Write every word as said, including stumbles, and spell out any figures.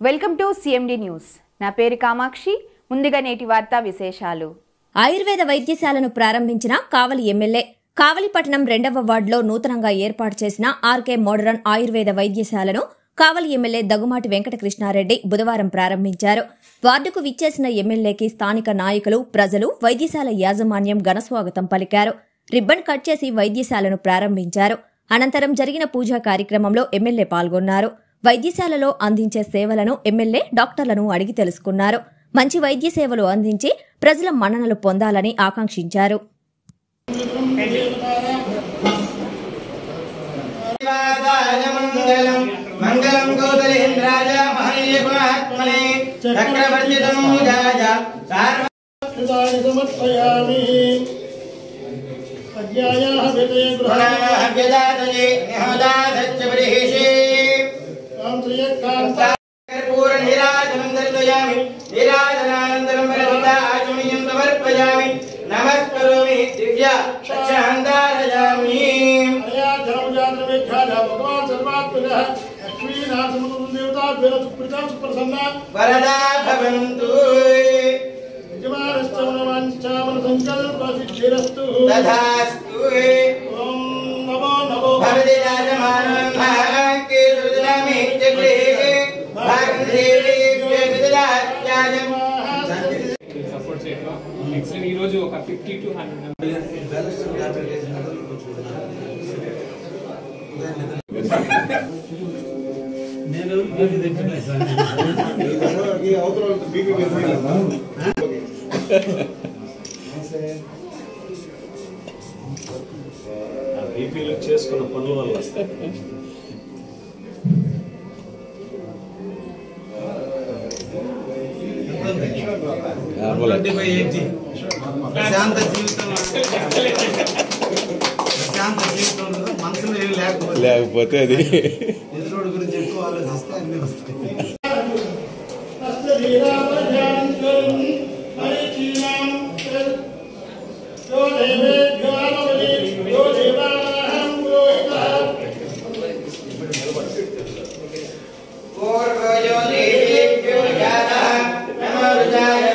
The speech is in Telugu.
Welcome to CMD news. నా పేరు కామాక్షి. ముందుగా నేటి వార్తా విశేషాలు. ఆయుర్వేద వైద్యశాలను ప్రారంభించిన కావలి ఎమ్మెల్యే. కావలి పట్టణం రెండవ వార్డులో నూతనంగా ఏర్పాటు చేసిన ఆర్కే మోడరన్ ఆయుర్వేద వైద్యశాలను కావలి ఎమ్మెల్యే దగ్గుమాటి వెంకటకృష్ణారెడ్డి బుధవారం ప్రారంభించారు. వార్డుకు విచ్చేసిన ఎమ్మెల్యేకి స్థానిక నాయకులు, ప్రజలు, వైద్యశాల యాజమాన్యం ఘనస్వాగతం పలికారు. రిబ్బన్ కట్ చేసి వైద్యశాలను ప్రారంభించారు. అనంతరం జరిగిన పూజా కార్యక్రమంలో ఎమ్మెల్యే పాల్గొన్నారు. వైద్యశాలలో అందించే సేవలను ఎమ్మెల్యే డాక్టర్లను అడిగి తెలుసుకున్నారు. మంచి వైద్య సేవలు అందించి ప్రజల మన్ననలు పొందాలని ఆకాంక్షించారు. नमस्करोमि दिव्य चक्षांदारयामि अनया धर्मजातमेख्याजा भगवान सर्वात्मनः लक्ष्मीनाथमुदेवता वेदसुप्रीता सुप्रसन्ना वरदा भवन्तु यजमानश्च मनवाञ्च मनसङ्कल्पसिद्धिरस्तु तथास्तु ओम नमो नमो भगवते राजमानमहाके रुद्रामि जगले भागदेवी वेददात्याजम సపోర్ట్ చేయడం నెక్స్ట్ ఈ రోజు ఒక ఫిఫ్టీ టు హండ్రెడ్ నేను బీపీలు చేసుకున్న పనుల వల్ల వస్తాయి. ప్రశాంత జీవితం ప్రశాంత జీవితంలో మనసులో ఏమి లేకపోతే లేకపోతే అది ఎదురోడు గురించి ఎక్కువ ఆలోచిస్తే అన్ని వస్తాయి. पूर्वयो देवेभ्यो जातः नमो रुद्राय